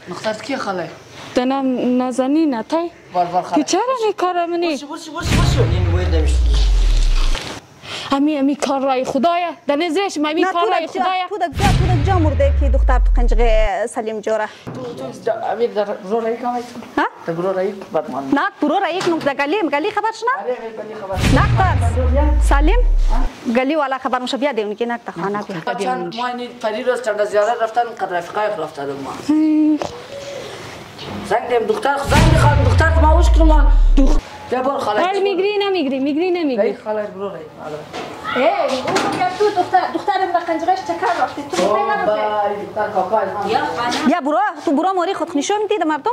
دختر کی خاله؟ دنم نازنینه تای بار خاله. که چرا می کارمونی؟ برشو این وید نمیشه. امی کار رای خدایا دنزش می کار رای خدایا تو دک جا مرده که دختر تو قنجقه سلیم جوره تو امی در برو رای کامید. ها؟ در برو رای بدمان. نه برو رای یک نقطه گلی خبر شنا؟ آره گلی خبر. نه سلیم گلی والا خبر مشه بیا دیون که نه تا خانه بیا. چند ما این پری روز چند زیارت رفتن قدر رفقای رفتن ما. زنگ دیم دختر خواهم دختر که ما وش کنم یا بار خاله. حال میگری نمیگری. خاله برو رای. اون تو دخترم با قنجقش چکر رفتی تو دختر کاکا یا برو موری خود نشون میدید مردم.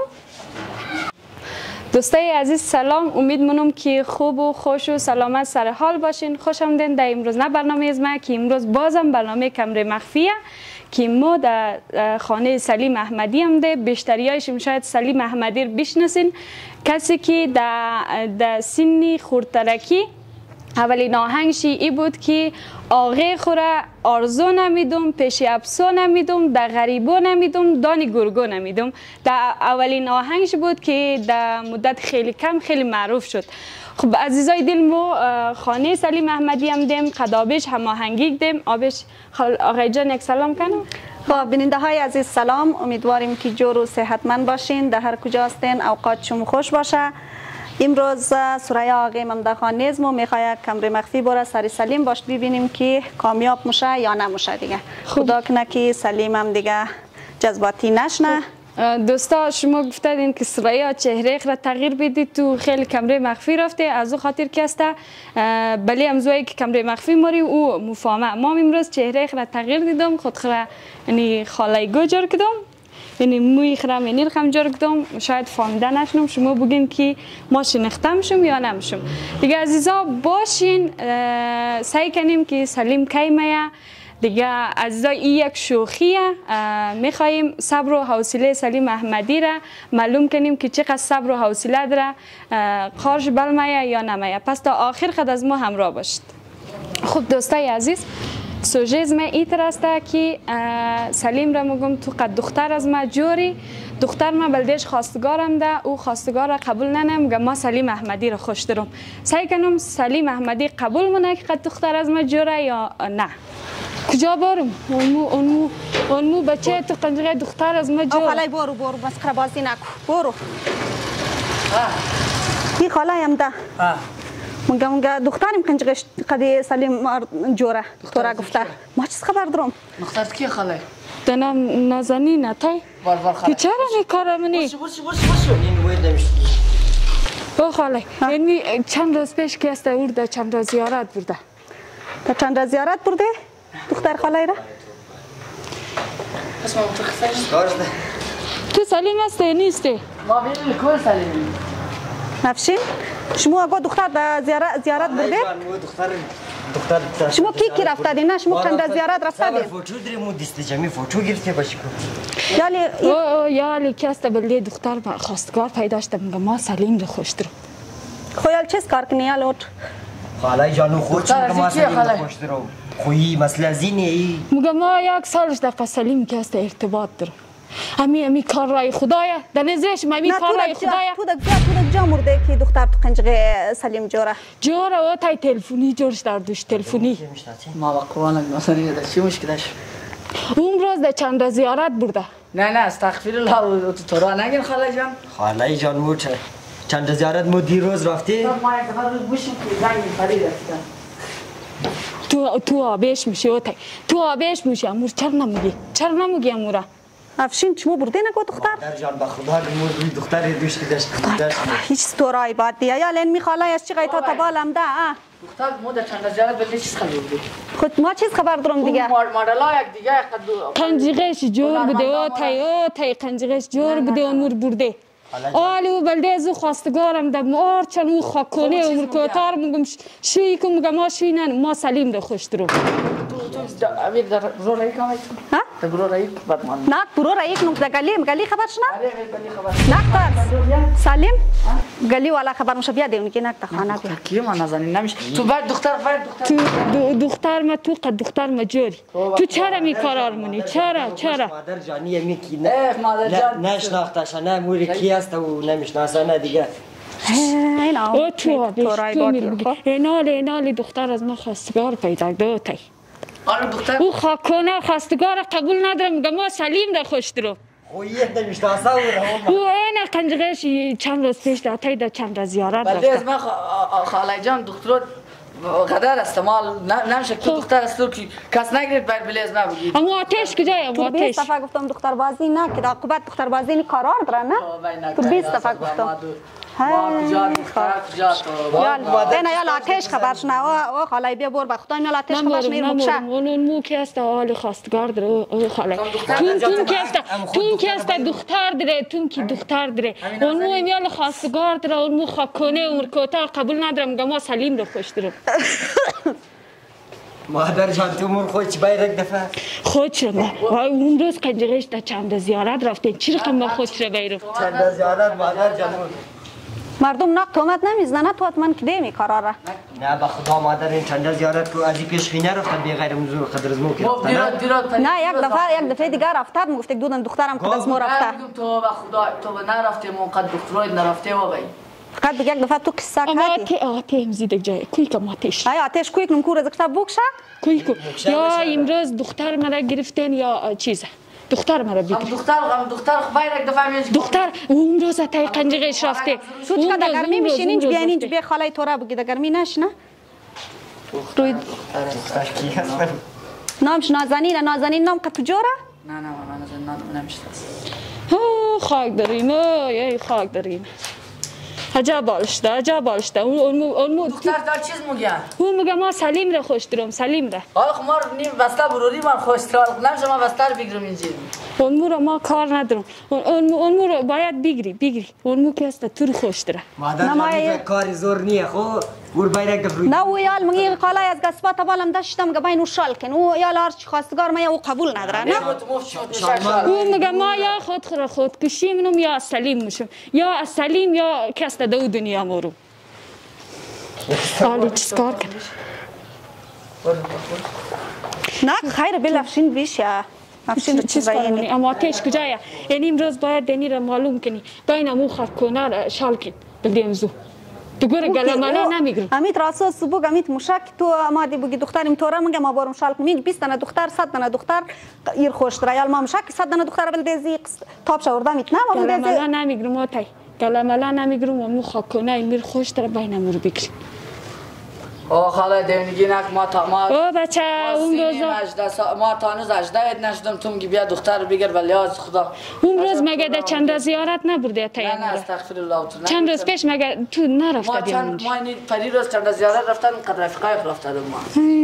دوستای عزیز سلام، امید منم که خوب و خوش و سلامت سر حال باشین. خوش آمدین در امروز نه برنامه از ما که امروز بازم برنامه کمره مخفیه که ما در خانه سلیم احمدی هم ده. بیشتریایشون شاید سلیم احمدی رو بشناسین، کسی که در سن خردترکی اولین آهنگشی ای بود که آغه خوره آرزو نمیدم، پیش افسو نمیدم، در غریبو نمیدم، دانی گرگو نمیدم. در اولین آهنگش بود که در مدت خیلی کم خیلی معروف شد. خب عزیزای دل ما خانه سلیم احمدی هم دیم، قدابش هم آهنگی دیم. آبش آقای جان یک سلام کنم. خب بیننده های عزیز سلام، امیدواریم که جور و صحتمند باشین، در هر کجا هستین اوقات شما خوش باشه. امروز سریا آقای ممدخان نیز ما میخواد کمره مخفی باره سری سلیم باش ببینیم که کامیاب میشه یا نمیشه دیگه. خدا کنه که سلیم هم دیگه جذباتی نشنه. دوستا شما گفتین که سریا چهره را تغییر بدید تو خیلی کمره مخفی رفته، از او خاطر که است بلی امزوی که کمره مخفی ماری او مفاهمه. ما امروز چهره را تغییر دیدم، خود خرا یعنی خالای گوجر کدام یعنی موی خرم یعنی رقم جور کدام شاید فهمیده نشنم. شما بگین که ما شنختم شم یا نمشم دیگه. عزیزا باشین سعی کنیم که سلیم کی میه دیگه. عزیزا این یک شوخیه، میخواییم صبر و حوصله سلیم احمدی را معلوم کنیم که چقدر صبر و حوصله داره، خارج بل میه یا نمیه. پس تا آخر خد از ما همراه باشید. خب دوستای عزیز سوژه از من ایتر است که سلیم را میگم تو قد دختر از ما جوری دختر ما بلدیش خواستگارم ده، او خواستگار را قبول ننم میگم ما سلیم احمدی را خوش دارم. سعی کنم سلیم احمدی قبول مونه که قد دختر از ما جوره یا نه. کجا بارم؟ اونمو بچه تو قنجقه دختر از ما جوره. خالای برو مسخره بازی نکو برو. این خالای هم ده. مونگا دخترم قنجقش قدی سلیم جوره تو را گفته. ما چیز خبر دارم؟ دختر کی خاله؟ دنم نازنینه تای بار خاله. که چرا می کارمونی؟ برشو این وید نمیشه. او خاله یعنی چند روز پیش که است ورده چند روز زیارت برده. تا چند روز زیارت برده؟ دختر خالای را؟ اسمم تو خفش. تو سلیم هستی نیستی؟ ما بینیم کل سلیمی. نفشین؟ شما اگه دختر در زیارت برده؟ دختر شما کی رفته دی؟ نه شما چند زیارت رفته دی؟ فوتو درمو دسته جمی فوتو گرفته باشی کو. یالی که است بلدی دختر خواستگار پیدا شده میگم ما سلیم رو خوش دارم. خویال چیز کار کنی الوت؟ خالای جانو خود چون ما سلیم رو خوش دارم. خویی مسئله از اینه ای. میگم ما یک سالش در سلیم که است ارتباط دارم. امی کار رای خدایا دنزش می کار رای خدایا. تو دک جا مرده که دختر تو قنجقه سلیم جوره. جوره و تای تلفنی جورش در دوش تلفنی. ما با قرآن ناسنی ده چی مشکلش؟ اون روز در چند زیارت برده. نه استغفر الله تو را نگین خاله جان. خالای جان مو چند زیارت مو دیروز رفتی؟ ما یک دفعه روز بوشیم که زنگ پری رفتن. تو آبیش میشه و تو آبیش میشه امور چرا نمیگی امورا؟ افشین شما برده نگو دختر؟ مادر جان به خدا مرد دختر دوش که داشت. هیچ دورای باد دیگه یا لین میخوالای از چی تا بالم ده. دختر مو در چند زیارت بده چیز خبر بود. خود ما چیز خبر دارم دیگه. مادرلا یک دیگه قنجقش جور بوده او تای قنجقش جور بوده امور برده. آلو بلده از او خواستگارم دم آرچن او خاکونه عمر کوتار میگم شوی که میگم ما شوی نه ما سلیم رو خوش دارم. تو امی در برو رای کامید. ها؟ در برو رای بدمان. نه برو رای یک نقطه گلی خبر شنا؟ آره گلی خبر. نه سلیم گلی والا خبر میشه بیا دیون که نکته خانه بیا کی ما نزنین نمیشه تو بعد دختر تو دختر ما تو قد دختر ما جوری تو چرا می کارار مونی چرا مادر جانی میکی مادر جان نشناختش نه موری کی است و نمیشناسه نه دیگه اینا او تو اینال دختر از ما خواستگار پیدا داتی آره دختر او خاکونه خواستگار قبول ندارم میگه ما سلیم را خوش درو خویت نمیشناسه او این قنجقش چند روز پیش داتی دا چند روز زیارت ولی از رفته من خاله جان دختر قدر استعمال نمیشه تو دختر است که کس نگیرید بر بلیز نبگید اما آتش کجای تو 20 دفعه گفتم دختر بازی نه که عاقبت دختر بازی کارار داره نه تو 20 دفعه گفتم کجا دختر کجا تو اینا یا آتش خبر شنو او خاله بیا بر به خدا اینا آتش خبرش میرم بشه اون مو که است حال خواستگار داره او خاله تون که است دختر داره تون که دختر داره اون مو ایمیال خواستگار داره اون مو خاکونه اون کوتا قبول ندارم میگم ما سلیم رو خوش دارم مادر جان تو مون خودش بیرک دفعه خود شما اون روز قنجقش در چند زیارت رفتین چی رقم ما خودش رو بیرم چند زیارت مادر جان مردم نق تهمت نمیزنه تو حتما کده می کاراره نه به خدا مادر این چند زیارت کو از پیش خینه رفت بی غیر منظور قدر از مو که نه یک دفعه دیگه رفته گفت دودم دخترم قد از مو رفته تو به خدا تو نرفتی مون قد دخترت نرفتی و بی فقط یک دفعه تو قصه کردی آتی مزید جای کوی کم آتش آتش کوی کنم کور از کتاب بکشه کوی کو یا امروز دختر مرا گرفتین یا چیزه دختر مرا بگیر دختر بیرک دفعه میش دختر اون روز تای قنجقش رفته تو چقدر در گرمی میشین اینج بیان اینج بیا خاله تو را بگی در گرمی نشنه روی دختر کی هست نامش نازنین نام که تجاره نه من نمیشه خاک داریم ای خاک داریم عجب بالشته اون دختر دار چیز میگه اون میگه ما سلیم را خوش دارم سلیم را آخ ما نیم بسته بروری من خوش دارم نمیشه ما بسته رو بگیرم اینجا اون مو را ما کار ندارم اون مو را باید بگیری اون مو که است تو رو خوش داره مادر جان کاری زور نیه خو ور بیرک دفروی نه او یال منگی قاله از گسبات بالم داشتم که بین شال کن او یال هرچی خواستگار ما او قبول نداره نه اون میگه ما یا خود کشی منم یا سلیم میشم یا سلیم یا کس دو دنیا مورو حالی چیز کار کنه نه خیر بلافشین بیش یا افشین چیز کار کنی اما آتش کجایه یعنی امروز باید دنی را معلوم کنی بین امو خاکونه شال کن بگیم زو تو گوره گلماله نمیگرم امیت راسو صبح امیت مشک تو امادی بگی دخترم توره میگم ما بارم شال کنم 20 تا دختر 100 تا دختر ایر خوش ترایال ما مشک 100 تا دختر بلدزی تاپ شوردا میت نه ما بلدزی گلماله نمیگرم آتی گلماله نمیگرم امو خاکونه میر خوش تر بینم رو بگیریم خاله دیونگی نک ما او بچه اون روزا ما تانوز 18 نشدم تو میگی بیا دختر رو بگیر ولی از خدا اون روز مگه در چند روز زیارت نبرده تا نه استغفر الله چند روز پیش مگه تو نرفته دیدم ما این پری روز چند روز زیارت رفتن قدر رفقای رفتن ما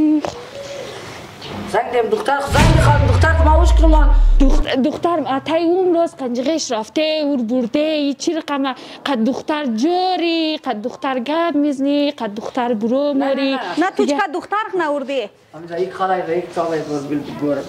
زنگ دیم دختر خواهم دختر که ما اوش کنم دختر تای اون روز قنجقش رفته اور برده چی رقمه قد دختر جوری قد دختر گب میزنی قد دختر برو موری نه تو چقدر دختر نوردی همینجا یک خاله یک تابه بگوره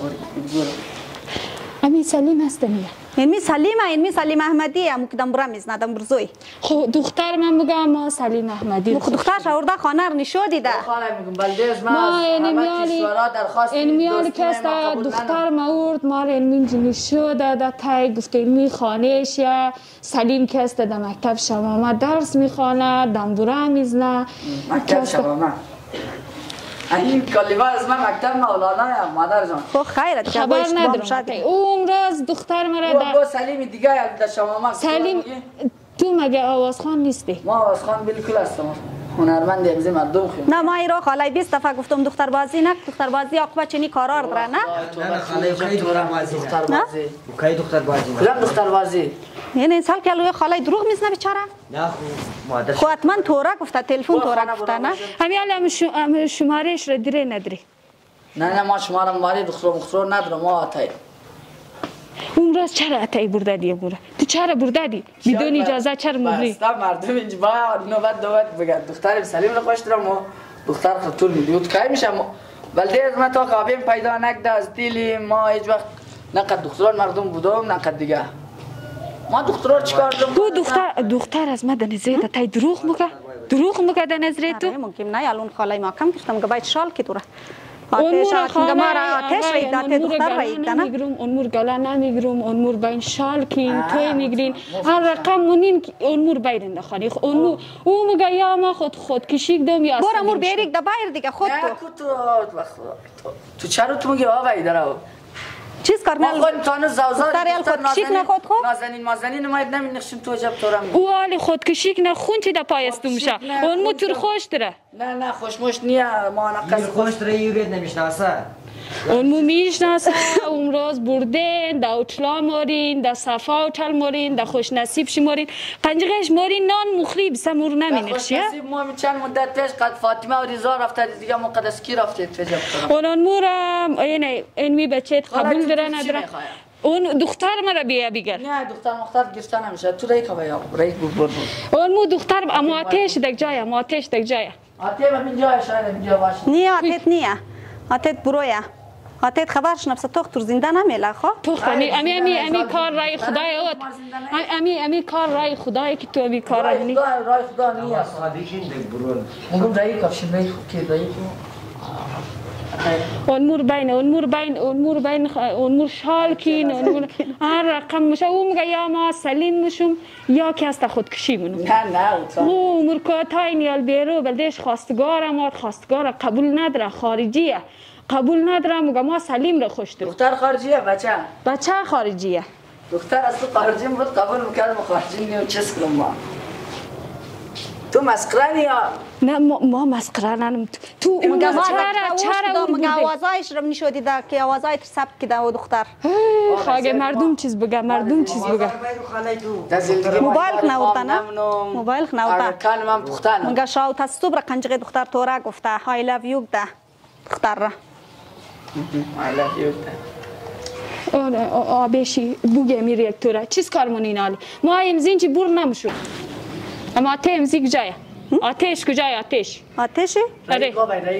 امی سلیم هستنیه اینمی سلیم احمدی هم کدام برا میزندم برزوی خب دختر من بگم ما سلیم احمدی دختر شورده خانه رو نشودی ده خاله میگم بلدیز ما این میالی که است دختر مورد مال اینجا نشوده ده تای گفته اینمی خانهش یا سلیم که است در مکتب شمامه درس میخوانه دنبوره میزنه مکتب شمامه این کلمه از من مکتب مولانا هم مادر جان خب خیرت خبر ندارم اون روز دختر مرا با سلیم دیگه در شمامه سلیم تو مگه آوازخوان نیستی؟ ما آوازخوان بالکل هستم هنرمند امزی مردم خیلی نه ما ایرو خاله 20 دفعه گفتم دختر بازی نه دختر بازی عاقبت چنی کارار داره نه خاله کی دختر بازی کی دختر بازی کدام دختر بازی یعنی سال که لوی خاله دروغ میزنه بیچاره نه مادر خو حتما تورا گفته تلفن تورا گفته نه همین شمارش را دیره نداری نه ما شماره ماری دختر ندارم ما آتای اون روز چرا اتای برده دی بوره تو چرا برده دی بدون اجازه چرا مبری بسته مردم اینجا باید نوبت بگن دختر سلیم رو خوش دارم و دختر خطور میدیود که میشه بلده از من تا قابیم پیدا نکده از دیلی ما هیچ وقت نقد دختران مردم بودم نقد دیگه ما دخترا چیکار دارم تو دختر از ما در نظر تا دروغ میگه در نظر تو ممکن نه الان خاله ما کم کشتم که باید شال کی تو را اونمور گلا نمیگیرم اونمور بین شال کین توی میگیرین هر رقم مونین اونمور بیرنده خانی اونمور او میگه یا ما خودکشی کردم یا برو امور بیریک دا بایر دیگه خود تو چرا تو میگی آقا ایداره چیز کار ما خود تانو زوزار خودکشی نخود خو نازنین نماید نمی‌نخشیم تو عجب تورم او حالی خودکشی کنه خون چی دا پایستو میشه اون مو تور خوش داره نه خوشموش نیه ما نقص خوش داره یورید نمیشناسه اون مو میشناسه اون روز بردین دا اوچلا مارین دا صفا اوچل مارین دا خوش نصیب شی مارین قنجقش مارین نان مخری بسه مور نمینخشی خوش نصیب ما چند مدت پیش قد فاطمه و رضا رفته دیگه مقدس کی رفته تو عجب تورم اون مورم این می بچهت قبول داره نداره اون دختر مرا بیا بگر نه دختر مختار گرفتن نمیشه تو رای که بیا رای بود اون مو دختر اما آتش دک جای آتش همین جای شاید اینجا باشه نیه آتت نیه آتت برویه آتت خبرش نفس تختر زنده نمیله خو تو امی کار رای خدای اوت امی کار رای خدای که تو امی کار رای خدا نیه صادقین دک برون مگم رای کفشن رای که رای اون مور شال کین هر رقم میشه او میگه یا ما سلیم میشم یا که است خودکشی منو نه او مرکاتای نیال بیرو بلدش خواستگار قبول نداره خارجیه قبول نداره میگه ما سلیم رو خوش دارم دختر خارجیه بچه خارجیه دختر از تو خارجی بود قبول میکردم خارجی نیم چیز کنم ما تو مسخره نیا نه ما مسخره ننم تو مگه چرا مگه آوازایش رو نشودی دا که آوازای تر ثبت کده و دختر خاگه مردم چیز بگه موبایل خنورده نه موبایل خنورده کان من پختانم مگه شاو تا صبح قنجقه دختر تورا گفته I love you ده دختر را I love you آبشی بوگه می ریکتوره چیز کار مونین آلی ما امزین چی بور نمشو اما آته امزی کجایه آتش کجای آتشی؟ آره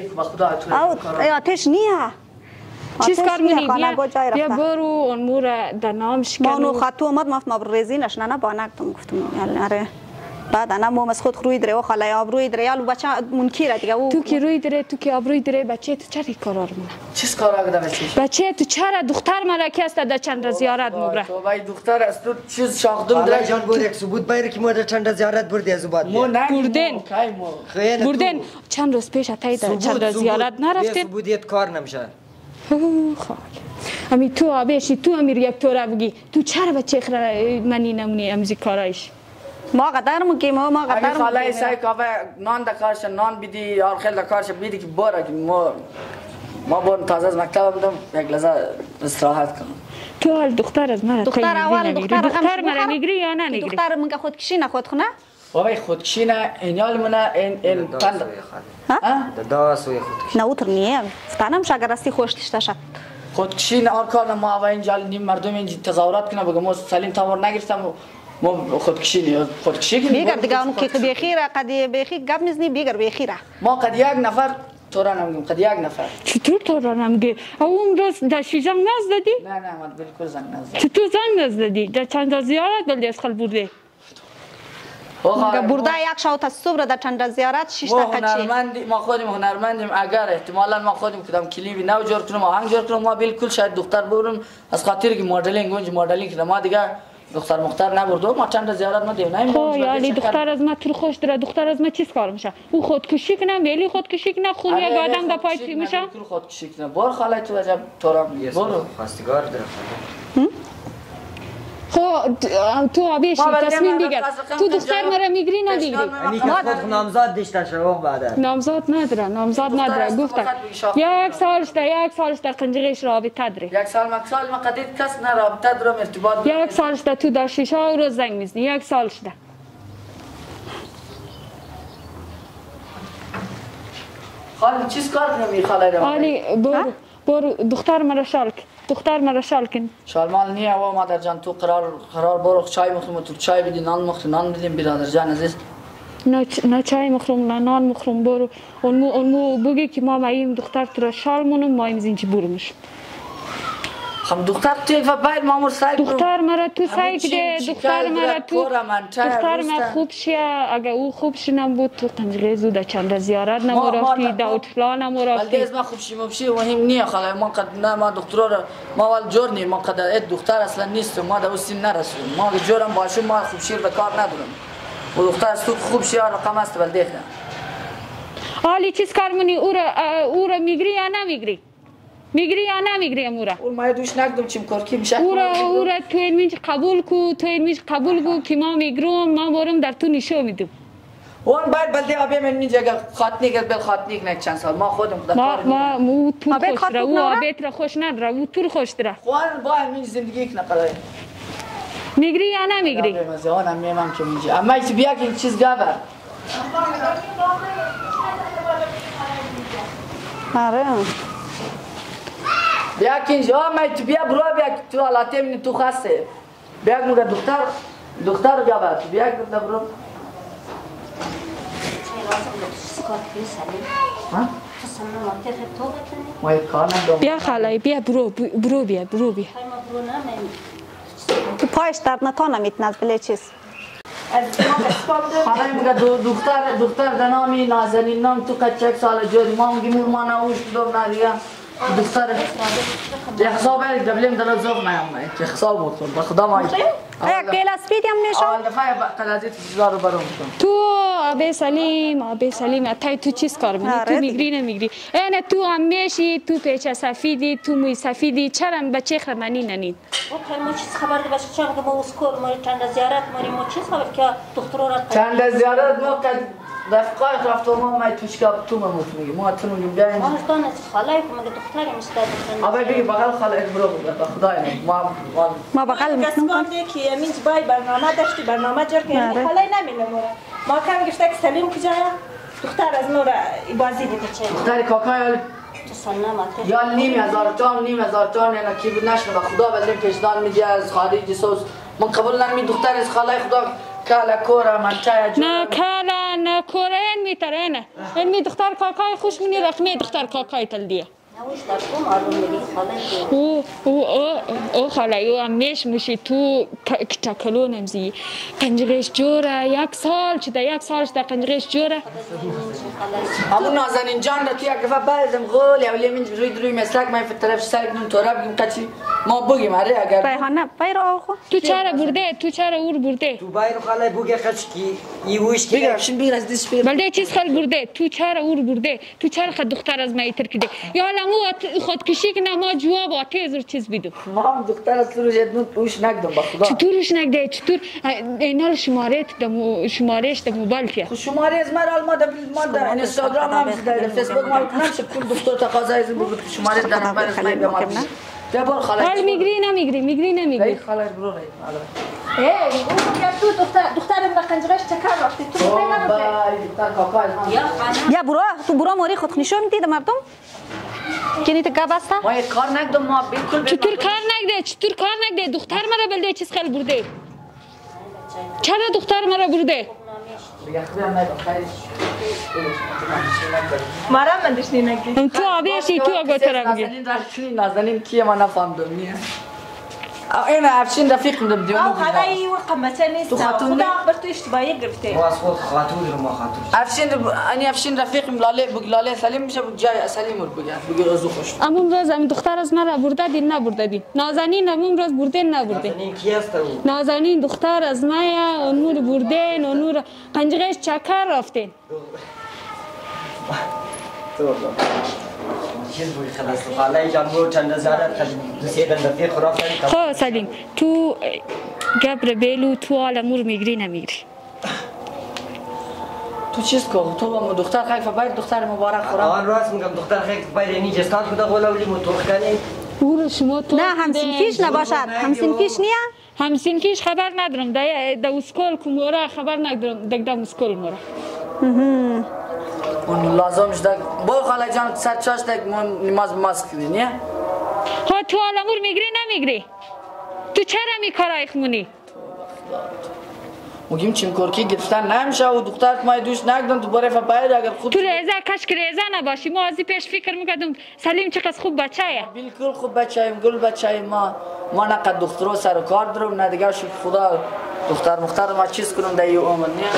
آتش نیه چیز کار منی بیا برو اون مور در نامش کنو ما اونو خطو آمد ما برزینش نه بانکتم گفتم آره بعد انا موم از خود روی دره و خاله آب روی دره یالو بچه منکیره دیگه تو که روی دره تو که آب روی دره بچه تو چرا کارار مونه چیز کارا گده بچه تو چرا دختر ملکی است در چند زیارت مبره تو بای دختر است تو چیز شاخدم دره جان بود یک ثبوت بایر که ما در چند زیارت بردی از بعد بردن چند روز پیش اتای در چند زیارت نرفتین ثبوتیت کار نمیشه امی تو آبشی تو امیر یک طوره بگی تو چرا بچه خره منی نمونی امزی کارایش ما قدر میگیم ما قدر میگیم خاله سای کاوه نان دکارش نان بیدی یار خیل دکارش بیدی که باره که ما بون تازه از مکتب بودم یک لحظه استراحت کنم تو حال دختر از من دختر اول دختر مرا میگیری یا نه نگیری دختر منگه خودکشی نه خودخونه بابای خودکشی نه اینیال منه این پند دا سوی خودکشی نه اوتر نیه فتانم شاگر راستی خوشتشتا شد خودکشی نه آن کار ما و اینجا نیم مردم اینجا تظاهرات کنه بگم ما سلیم تامور نگرفتم ما خودکشی نیاز خودکشی کنیم بیگر دیگه اون که بخیره قدی بخی گپ میزنی بیگر بخیره ما قد یک نفر تو را نمیگم قد یک نفر چطور تو را نمیگی اون روز در شیزنگ نزدادی نه من بالکل زنگ نزدم چطور زنگ نزدادی در چند زیارت بلدی از خل برده برده یک شو تا صبح در چند زیارت 6 دقیقه ما خودیم هنرمندیم اگر احتمالاً ما خودیم کدام کلیپی نو جور کنم آهنگ جور کنم ما بالکل شاید دختر برم از خاطر که مدلینگ ما دیگه دختر مختار نبرده ما چند زیارت ما دیو خو یعنی دختر از ما تو خوش داره دختر از ما چیز کار میشه او خودکشی کنه ولی خودکشی کنه خون یک آدم در پای چی میشه خودکشی کنه بار خاله تو عجب تورم برو خواستگار داره خو تو آبیش تصمیم دیگر تو دختر مرا میگیری ندیگری ما نامزاد داشته شو بعد نامزاد نداره گفتم یک سالش در قنجقش رابطه داره یک سال ما قدید کس نه رابطه دارم ارتباط یک سالش در تو در شیشه و روز زنگ میزنی یک سالش در خاله چیز کار کنم خاله رو آلی برو دختر مرا شال کن شال مال نیه و مادر جان تو قرار برو چای مخرم تو چای بدی نان بدیم برادر جان عزیز نه چای مخرم نه نان مخرم برو اونمو بگی که ما این دختر تو را شال مونم ما این زینچی برمش خب دختر تو باید مامور سعی کنم دختر مرا تو سعی ده دختر مرا تو دختر ما خوب شیا اگه او خوب شنم بود تو قنجقه زود چند زیارت نمو رفتی داوطلا نمو رفتی ولی از ما خوب شیم بشی مهم نیه خاله ما قد نه ما دکتر را ما ول جور نیم ما قد دختر اصلا نیست ما در سین نرسیم ما جورم باشیم ما خوب شیر به کار ندارم و دختر از تو خوب شیا رقم است ولی دیگه حالی چیز کار منی او را میگری یا نمیگری میگری یا نمیگری امورا اون ما دوش نکدم چیم کار کی میشه او را تو این میج قبول کو تو این میج قبول کو که ما میگروم ما برم در تو نشو میدم اون باید بلده آبی من اینجا خاطنی که بل خاطنی نه چند سال ما خودم خدا کار ما تو خوش را او آبیت را خوش نداره او تو خوش داره خوان باید من زندگی کنه قراره میگری یا نمیگری مزهانم میمم که میگه اما ایت بیا که این چیز گابه آره بیا که اینجا ما تو بیا برو بیا تو حالاته من تو خاصه بیا موقع دختر گابه تو بیا که برو بیا خالای بیا برو بیا تو پایش درد نتانم میتونه از بله چیز خالای میگه دختر دنامی نازنین نام تو کچک سال جوری ما میگیم ما نوش کدوم ندیگه دختر حساب هر دبلیم دلار زوق نیم که حساب بود به خدا ما ایا کیل اسپید هم نشون اول دفعه قلازی تجار برام تو آبی سلیم اتای تو چیز کار میکنی تو میگری نمیگری اینه تو همیشی تو پیچ سفیدی تو موی سفیدی چرا بچه خرمانی ننید ما چیز خبر ده باشه چون که ما اسکول ما چند زیارت ما چیز خبر که دکتر را چند زیارت ما رفقای رفتم ما توش که تو مموت میگه ما تو میگیم بیاین ما هستن از خالای که مگه دختری مستعد آبی بگی بغل خاله برو به خدای ما بغل میکنم که امین بای برنامه داشتی برنامه جور که خالای نمیلموره ما کم گفته که سلیم کجاست دختر از نور بازی دیده چه دختر کاکای یا نیم هزار تومان یعنی کی بود نشنه به خدا بلدیم پیشدان میدی از خارجی سوز من قبول نمی دختر از خالای خدا کالا کورا من چای جو نه کالا نه کورا این میتره نه این می دختر کاکای خوش منی رقمی دختر کاکای تل دیه او خالای او همیش موشی تو تکلو نمزی قنجقش جوره یک سال شده قنجقش جوره همون نازنین جان را که یک دفعه بعدم غول یا ولی من روی مسلک ما في طرف سالك نون تورا بگیم کچی ما بگیم آره اگر ریحانه بایر آخو تو چرا برده اور برده تو بایر خاله بگه خشکی ایوش کی بگم بگیر از دست بگیر بلده چیز خال برده تو چرا اور برده تو چرا خد دختر از ما ترکیده یا لمو خودکشی که ما جواب آتیز چیز بیدو ما دختر از رو جدنون اوش نکدم با خدا چطورش نکده چطور اینال شمارهش در موبایل که خو شماره از ما در اینستاگرام هم در فیسبوک ما نمیشه کل دکتر تقاضا از بود شماره در موبایل از ما بیا بار خاله حال میگری نمیگری خاله برو رای اون تو دختر ما قنجرش چکار رفتی تو دختر کاکا از ما یا برو موری خود نشون میدی در مردم کنی تو گابسته ما یک کار نکدم ما بالکل چطور کار نکده دختر مرا بلده چیز خیلی برده چرا دختر مرا برده مرا من دشنی نگی تو آبیشی تو آگاه ترم گی نازنین کیه من نفهمدم نیه این افشین رفیق میدم دیو او خدای و قمته نیست خدا اخبر تو اشتباهی گرفته ما از خود خاطور ما خاطور افشین رفیق لاله سلیم میشه جای سلیم رو بگه رزو خوش امون روز این دختر از مرا برده دی نبرده دی نازنین امون روز برده نبرده نازنین کی است او نازنین دختر از مایا نور برده نور قنجقش چکر رفته چیز بود خلاص خاله جانو چند زیارت دوسیدن رفیق رفتن خب سلیم تو گبر بیلو تو آلمور میگری نمیگری تو چیز کو تو دختر خیفه باید دختر مبارک خورم آن راست میگم دختر خیلی باید اینی جستان بوده قولا ولی متوخ کنی او شما تو نه همسین پیش نباشد همسین پیش نیا همسین پیش خبر ندارم در اسکول کمورا خبر ندارم دکدم اسکول مورا اون لازمش دک با خاله جان سر چاش دک نماز کنی نه ها تو آلمور میگری نمیگری تو چرا می کارای خمونی میگیم چیم کورکی گرفتن نمیشه و دختر ما دوش نگدن دوباره فبایر اگر خود تو ریزه کاش که ریزه نباشی. ما ازی پیش فکر میکردم سلیم چقدر خوب بچه‌یه. بالکل خوب بچه‌ایم، گل بچه‌ایم. ما نقد دخترها سر و کار دارم، نه دیگه شکر خدا دختر مختار ما چیز کنم در این عمر نه.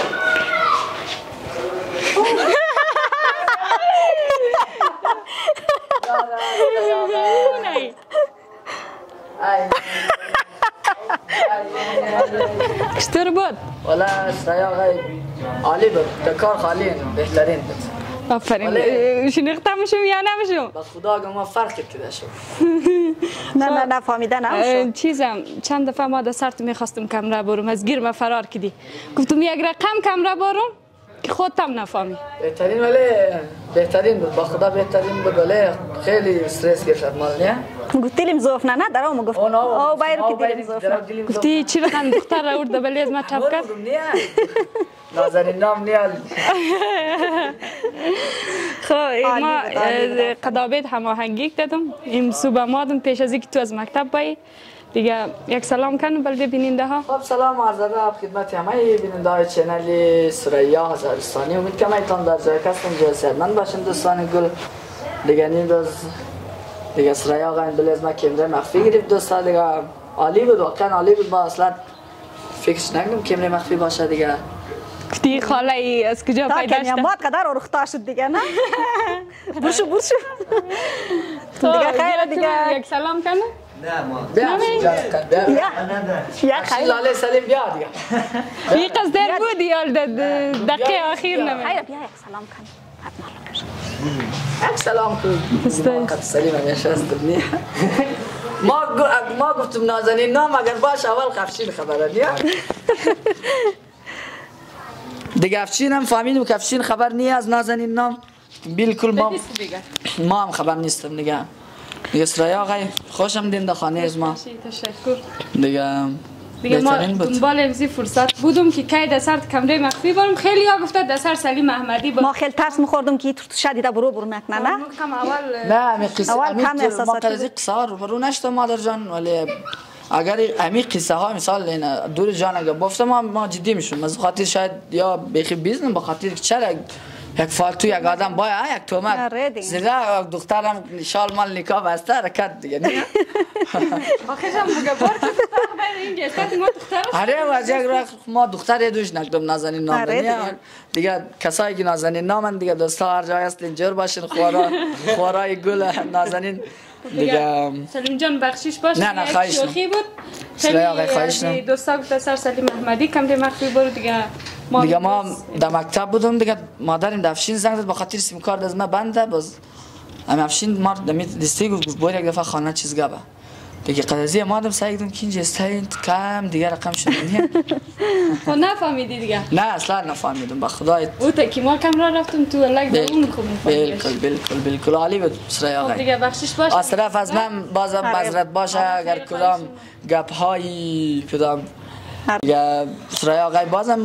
چطور بود؟ والا سریا آقای عالی بود، دکار خالی بهترین بود. آفرین. شنیخته میشم یا نمیشم؟ با خدا اگه ما فرقی کده شد. نه فهمیده نمیشم. چیزم چند دفعه ما در سرت میخواستم کمره برم، از گیر ما فرار کردی. گفتم یک رقم کمره برم که خودم نفهمی. بهترین ولی بهترین بود، با خدا بهترین بود ولی خیلی استرس گرفت مال نه. گفتیم زوف نه درام گفت. او بایر که دیدیم زوف. گفتی چی رقم دختر را ورد ولی از ما چپ کرد. نازنین نام نیال. خب ما قدابت هماهنگی دادم. این صبح مادم پیش از اینکه تو از مکتب بایی. دیگه یک سلام کنم بلده بیننده ها. خب سلام عرض ادب خدمت همه بیننده های چینل سریا هزارستانی. امید کنم ایتان در جای کستم جای صحتمند باشین دوستان گل. دیگه نیم روز دیگه سریا آقا این بلیز ما کمره مخفی گرفت دوستا دیگه عالی بود، واقعا عالی بود. ما اصلا فکرش نکردم کمره مخفی باشه دیگه. گفتی خاله ای از کجا پیدا شد؟ مات قدر رختا شد دیگه نه. برشو دیگه خیر دیگه یک سلام کنم. نه ما یا خیر لاله سلیم بیا دیگه. این قصدر بود یا دقیقه آخر نمی. خیر بیا یک سلام کن. یک سلام کن. قد سلیم همیشه است دنیا. ما گفتم نازنین نام اگر باش اول خفشین خبره نیا. دیگه افشین هم فهمیدم که افشین خبر نی از نازنین نام. بالکل ما هم خبر نیستم دیگه. دیگه سریا آقای خوشم دین در خانه از ما. تشکر. دیگه ما دنبال امزی فرصت بودم که کی در سر کمره مخفی برم. خیلی ها گفته در سر سلیم احمدی برم. ما خیلی ترس می‌خوردم که تو شدیده برو نکنه نه. نه می قصه اول کم ما احساساتی قضیه قصه رو برو نشته مادر جان ولی اگر امی قصه ها مثال اینا دور جان اگه گفتم ما جدی میشم از خاطر شاید یا بخی بیزنم با خاطر چرا یک فالتو یک آدم باید یک تومک زیرا دخترم شال مال نکاح بسته حرکت دیگه نه آخرشم مگه بار این جسد ما دختر آره واجه ما دختر دوش نکدم نازنین نام دیگه کسایی که نازنین نامن دیگه دوستا هر جای هست اینجور باشین خوارای گل نازنین دیگه سلیم جان بخشش باش. نه خواهش شوخی بود. خیلی دوستا گفت سر سلیم احمدی کمره مخفی برو دیگه ما در مکتب بودم دیگه مادرم در افشین زنگ زد با خاطر سیم کارت از من بنده باز ام افشین ما دمیت لیستی گفت باید یک دفعه خانه چیز گبه دیگه قضیه مادم سعی کردم که اینجا استاین کم دیگه رقم شد نه خب نفهمیدی دیگه؟ نه اصلا نفهمیدم با خدایت او تا که ما کم را رفتم تو لگ در اون خوب بالکل عالی بود سرای آقای دیگه بخشش باشه از طرف از من بازم معذرت باشه اگر کدام گپ های کدام دیگه سرای آقای بازم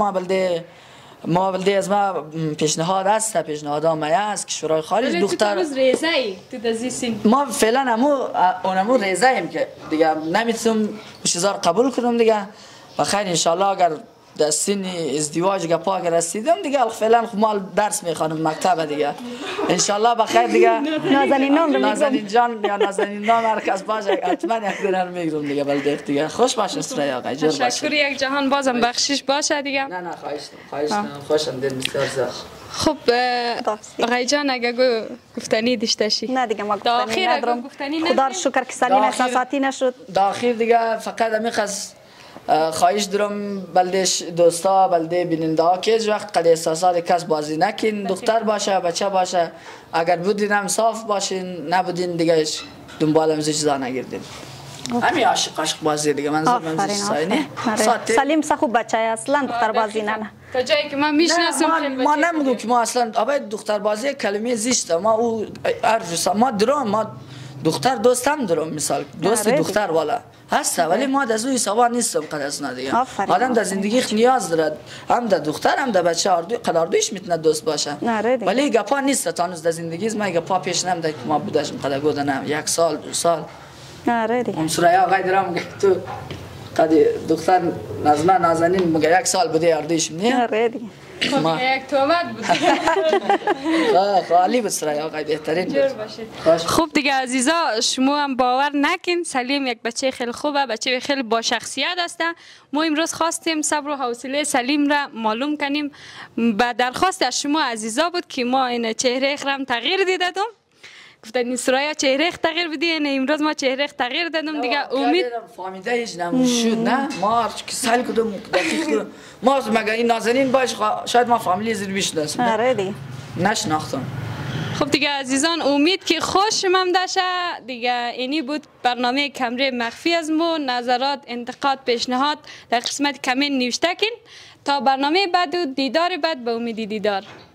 ما بلده از ما پیشنهاد هست پیشنهاد ها مایه است کشورهای خارج دختر تو ریزه ای تو دزیسین ما فعلا اونمو ریزه ایم که دیگه نمیتونم چیزا قبول کنم دیگه و خیر انشالله اگر در سن ازدواج گپا اگر رسیدم دیگه فعلا مال درس میخوانم مکتب دیگه انشالله بخیر دیگه نازنین جان یا نازنین نام هر کس باشه حتما یک دینار میگیرم دیگه بلده دیگه خوش باشه سرای آقا جور باشه تشکر یک جهان بازم بخشش باشه دیگه نه خواهش خوشم دل بسیار زیاد خب آقای جان اگه گفتنی داشتشی نه دیگه ما گفتنی ندارم خدا رو شکر که سلیم احساساتی نشد داخل دیگه فقط امیخواست خواهش دارم بلده دوستا بلده بیننده ها که وقت قد احساسات کس بازی نکن دختر باشه بچه باشه اگر بودین هم صاف باشین نبودین دیگه دنبال همزه چیزا نگیردیم همین عاشق بازی دیگه منظور ساینه سلیم خوب بچه اصلا دختر بازی نه تا جایی که من میشناسم ما نمیگم که ما اصلا ابد دختر بازی کلمه زیسته ما او ما درام ما دختر دوستم دارم مثال دوست دختر والا هست ولی ما از او حسابا نیستم قد از دیگه آدم در زندگی نیاز داره هم در دختر هم در بچه قدردویش میتونه دوست باشه ولی گپا نیست تانوز در زندگی ما گپا پیش نمیده که ما بودش قدر گفتنم 1 سال 2 سال آره دیگه اون سریا آقای درام تو قد دختر نظمه نازنین مگه 1 سال بوده اردیشم نه؟ آره دیگه. خب یک تومت بود. خالی بود سرای آقای بهترین جور باشید. خوب دیگه عزیزا شما هم باور نکن سلیم یک بچه خیلی خوبه، بچه خیلی با شخصیت است. ما امروز خواستیم صبر و حوصله سلیم را معلوم کنیم. با درخواست از شما عزیزا بود که ما این چهره خرم تغییر دیدم. گفتن این سرایا چهره تغییر بدی، نه امروز ما چهره تغییر دادم دیگه. امید فهمیده هیچ نموشد نه ما که سال کدوم دقیق ما مگه این نازنین باش شاید ما فامیلی زیر بیشناسیم. آره دیگه نشناختم. خب دیگه عزیزان امید که خوشم هم داشته دیگه. اینی بود برنامه کمره مخفی از ما. نظرات، انتقاد، پیشنهاد در قسمت کامنت نوشته کن. تا برنامه بعد و دیدار بعد به امید دیدار.